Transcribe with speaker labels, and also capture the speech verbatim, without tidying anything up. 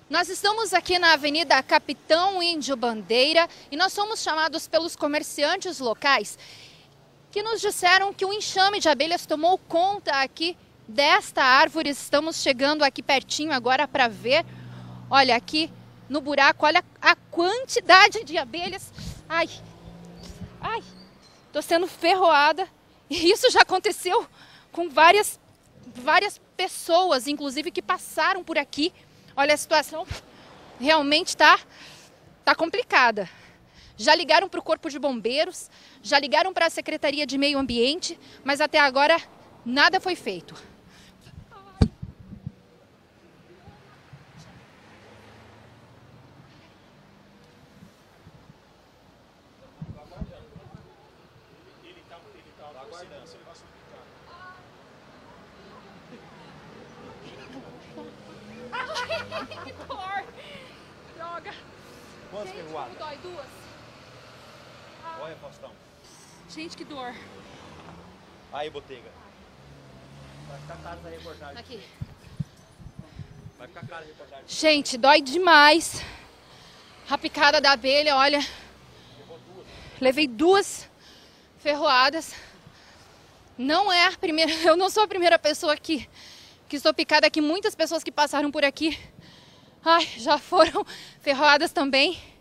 Speaker 1: Nós estamos aqui na Avenida Capitão Índio Bandeira e nós somos chamados pelos comerciantes locais que nos disseram que o enxame de abelhas tomou conta aqui desta árvore. Estamos chegando aqui pertinho agora para ver. Olha aqui no buraco, olha a quantidade de abelhas. Ai, ai, tô sendo ferroada. E isso já aconteceu com várias, várias pessoas, inclusive, que passaram por aqui. Olha, a situação realmente está tá complicada. Já ligaram para o Corpo de Bombeiros, já ligaram para a Secretaria de Meio Ambiente, mas até agora nada foi feito.
Speaker 2: Ele está ele tá aguardando, se ele vai suplicar.
Speaker 1: Ai, que dor! Droga!
Speaker 2: Quantas
Speaker 1: Gente,
Speaker 2: ferroadas?
Speaker 1: como dói? Duas.
Speaker 2: Olha, Faustão.
Speaker 1: Gente, que dor.
Speaker 2: Aí, Botega. Vai ficar caro essa reportagem.
Speaker 1: Aqui.
Speaker 2: Vai ficar caro a reportagem.
Speaker 1: Gente, dói demais. A picada da abelha, olha. Levei duas ferroadas. Não é a primeira, eu não sou a primeira pessoa que, que estou picada aqui. Muitas pessoas que passaram por aqui, ai, já foram ferroadas também.